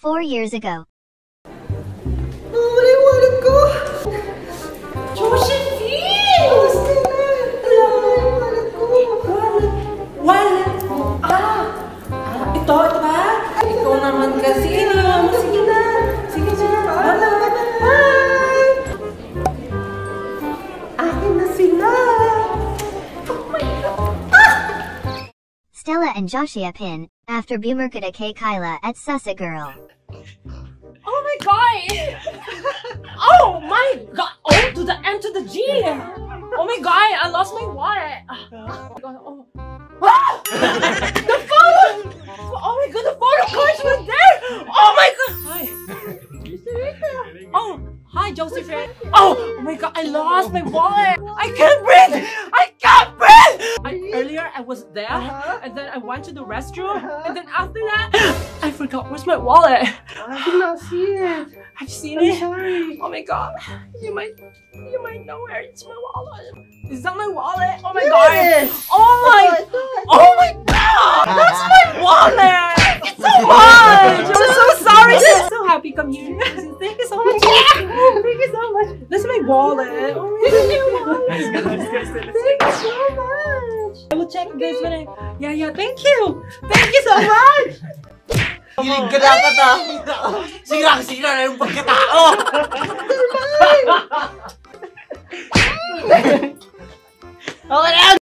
4 years ago. Nawala yung wallet ko! Joshiepine! Oh, Stella! Nawala yung wallet ko! Wallet? Ito ba? Ikaw naman kasi. Sige na. Sige na. Bye! Akin na sila! Oh my God! Stella and Joshiepine, after Bumarkada kay Kyla at Sussa Gurl. Oh my god! Oh my god! Oh, to the M to the G! Oh my god, I lost my wallet! Oh my god, oh. Ah! The photo! Oh my god, the photo cards were there! Oh my god! Hi! Oh, hi Joshiepine! Oh my god, I lost my wallet! I can't breathe! I can't breathe! Earlier I was there, and then I went to the restroom, and then after that, I forgot where's my wallet. I did not see it. Have you seen I'm it? sorry. Oh my god, you might know where it's my wallet. Is that my wallet? Oh my god! Oh my god! That's my wallet! Thank you so much! I'm so sorry! I'm so happy come here. Thank you so much. Thank you so much. That's my wallet. Oh my god. Thank you so much. I will check this when I... Yeah, thank you. Thank you so much. Hilig ka dapat Sirang-sira na yung pagkatao! Okay na!